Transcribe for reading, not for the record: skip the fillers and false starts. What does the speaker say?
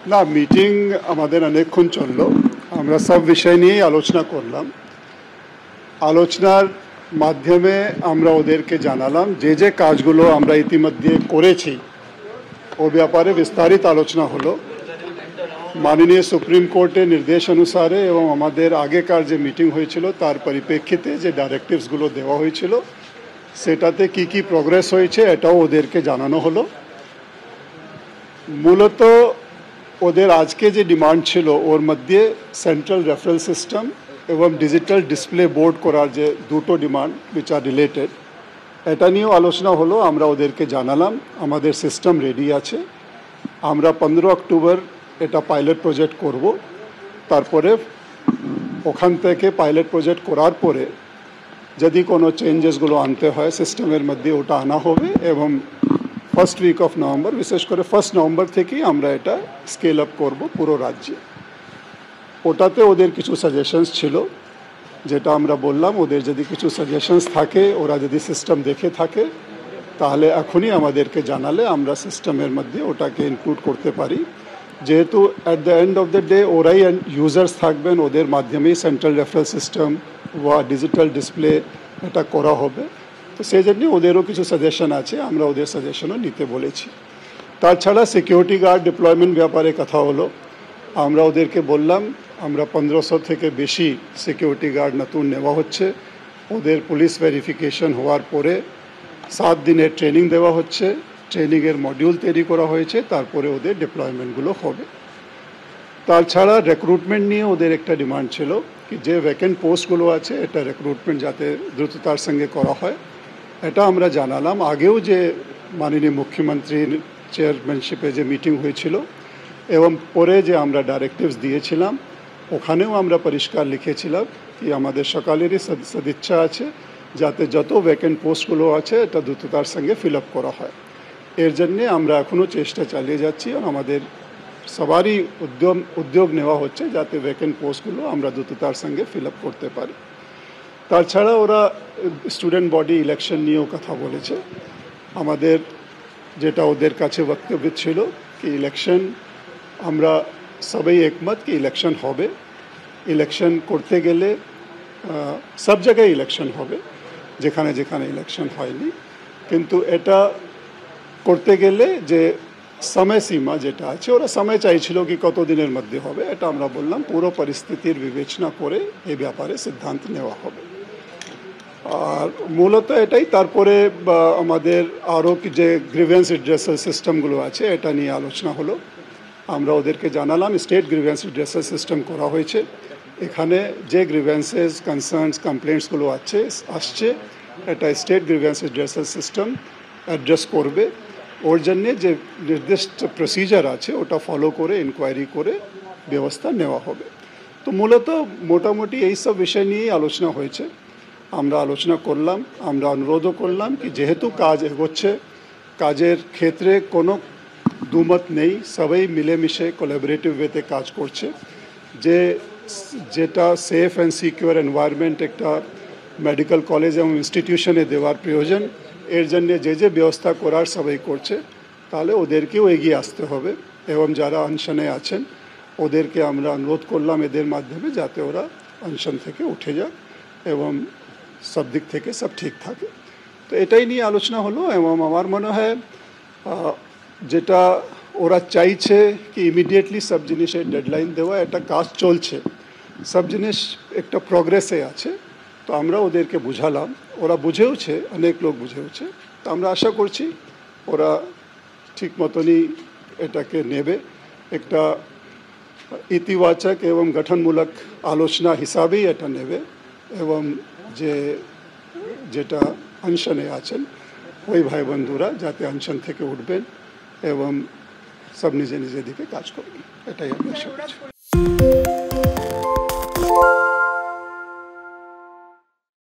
না, মিটিং আমাদের অনেকক্ষণ চললো। আমরা সব বিষয় নিয়েই আলোচনা করলাম। আলোচনার মাধ্যমে আমরা ওদেরকে জানালাম যে যে কাজগুলো আমরা ইতিমধ্যে করেছি ও ব্যাপারে বিস্তারিত আলোচনা হলো। মাননীয় সুপ্রিম কোর্টের নির্দেশ অনুসারে এবং আমাদের আগেকার যে মিটিং হয়েছিল তার পরিপ্রেক্ষিতে যে ডাইরেক্টিভসগুলো দেওয়া হয়েছিল সেটাতে কি কি প্রোগ্রেস হয়েছে এটাও ওদেরকে জানানো হলো। মূলত ওদের আজকে যে ডিমান্ড ছিল ওর মধ্যে সেন্ট্রাল রেফারেল সিস্টেম এবং ডিজিটাল ডিসপ্লে বোর্ড করার যে দুটো ডিমান্ড উইচ আর রিলেটেড, এটা নিয়েও আলোচনা হলো। আমরা ওদেরকে জানালাম আমাদের সিস্টেম রেডি আছে, আমরা 15 অক্টোবর এটা পাইলট প্রজেক্ট করব। তারপরে ওখান থেকে পাইলট প্রজেক্ট করার পরে যদি কোনো চেঞ্জেসগুলো আনতে হয় সিস্টেমের মধ্যে ওটা আনা হবে এবং ফার্স্ট উইক অফ নভেম্বর, বিশেষ করে 1 নভেম্বর থেকেই আমরা এটা স্কেল আপ করব পুরো রাজ্যে। ওটাতে ওদের কিছু সাজেশনস ছিল, যেটা আমরা বললাম ওদের যদি কিছু সাজেশনস থাকে, ওরা যদি সিস্টেম দেখে থাকে তাহলে এখনই আমাদেরকে জানালে আমরা সিস্টেমের মধ্যে ওটাকে ইনক্লুড করতে পারি। যেহেতু at the end of the day ওরাই ইউজার্স থাকবেন, ওদের মাধ্যমেই সেন্ট্রাল রেফারেল সিস্টেম বা ডিজিটাল ডিসপ্লে এটা করা হবে, তো সেই জন্য ওদেরও কিছু সাজেশন আছে, আমরা ওদের সাজেশনও নিতে বলেছি। তাছাড়া সিকিউরিটি গার্ড ডিপ্লয়মেন্ট ব্যাপারে কথা হলো। আমরা ওদেরকে বললাম আমরা 1500 থেকে বেশি সিকিউরিটি গার্ড নতুন নেওয়া হচ্ছে। ওদের পুলিশ ভেরিফিকেশন হওয়ার পরে 7 দিনের ট্রেনিং দেওয়া হচ্ছে, ট্রেনিংয়ের মডিউল তৈরি করা হয়েছে, তারপরে ওদের ডিপ্লয়মেন্টগুলো হবে। তাছাড়া রিক্রুটমেন্ট নিয়ে ওদের একটা ডিমান্ড ছিল কি যে ভ্যাকেন্ট পোস্টগুলো আছে এটা রিক্রুটমেন্ট যাতে দ্রুততার সঙ্গে করা হয়, এটা আমরা জানালাম। আগেও যে মাননীয় মুখ্যমন্ত্রীর চেয়ারম্যানশিপে যে মিটিং হয়েছিল এবং পরে যে আমরা ডাইরেক্টিভস দিয়েছিলাম ওখানেও আমরা পরিষ্কার লিখেছিলাম কি আমাদের সকালেরই সদিচ্ছা আছে যাতে যত ভ্যাকেন্ট পোস্টগুলো আছে এটা দ্রুততার সঙ্গে ফিল আপ করা হয়। এর জন্যে আমরা এখনও চেষ্টা চালিয়ে যাচ্ছি এবং আমাদের সবারই উদ্যোগ নেওয়া হচ্ছে যাতে ভ্যাকেন্ট পোস্টগুলো আমরা দ্রুততার সঙ্গে ফিল আপ করতে পারি। তাছাড়া ওরা স্টুডেন্ট বডি ইলেকশন নিয়েও কথা বলেছে। আমাদের যেটা ওদের কাছে বক্তব্য ছিল কি ইলেকশন আমরা সবাই একমত কি ইলেকশন হবে, ইলেকশন করতে গেলে সব জায়গায় ইলেকশন হবে, যেখানে যেখানে ইলেকশন হয়নি, কিন্তু এটা করতে গেলে যে সময়সীমা যেটা আছে ওরা সময় চাইছিল কি কত দিনের মধ্যে হবে, এটা আমরা বললাম পুরো পরিস্থিতির বিবেচনা করে এই ব্যাপারে সিদ্ধান্ত নেওয়া হবে। আর মূলত এটাই। তারপরে আমাদের আরও যে গ্রিভেন্স রিড্রেসাল সিস্টেমগুলো আছে এটা নিয়ে আলোচনা হলো। আমরা ওদেরকে জানালাম স্টেট গ্রিভেন্স রিড্রেসাল সিস্টেম করা হয়েছে, এখানে যে গ্রিভেন্সেস কনসার্নস কমপ্লেন্টসগুলো আসছে এটা state grievance redressal system address করবে। ওর জন্যে যে নির্দিষ্ট প্রসিজার আছে ওটা ফলো করে ইনকোয়ারি করে ব্যবস্থা নেওয়া হবে। তো মূলত মোটামুটি এই সব বিষয় নিয়েই আলোচনা হয়েছে। আমরা আলোচনা করলাম, আমরা অনুরোধও করলাম কি যেহেতু কাজ এগোচ্ছে, কাজের ক্ষেত্রে কোনো দুমত নেই, সবাই মিলেমিশে কোলাবোরেটিভ ওয়েতে কাজ করছে, যেটা সেফ অ্যান্ড সিকিউর এনভায়রনমেন্ট একটা মেডিকেল কলেজ এবং ইনস্টিটিউশনে দেওয়ার প্রয়োজন, এর জন্য যে যে ব্যবস্থা করার সবাই করছে, তাহলে ওদেরকেও এগিয়ে আসতে হবে। এবং যারা অনশনে আছেন ওদেরকে আমরা অনুরোধ করলাম এদের মাধ্যমে যাতে ওরা অনশন থেকে উঠে যাক এবং সব দিক থেকে সব ঠিক থাকে। তো এটাই নিয়ে আলোচনা হলো এবং আমার মনে হয় যেটা ওরা চাইছে কি ইমিডিয়েটলি সব জিনিসের ডেডলাইন দেওয়া, এটা কাজ চলছে, সব জিনিস একটা প্রোগ্রেসে আছে। তো আমরা ওদেরকে বুঝালাম, ওরা বুঝেওছে, অনেক লোক বুঝেওছে। তো আমরা আশা করছি ওরা ঠিক মতনই এটাকে নেবে, একটা ইতিবাচক এবং গঠনমূলক আলোচনা হিসাবেই এটা নেবে এবং যেটা অনশনে আছেন ওই ভাই বন্ধুরা যাতে অনশন থেকে উঠবেন এবং সব নিজে নিজে দিকে কাজ করবেন, এটাই আমি আশা করছি।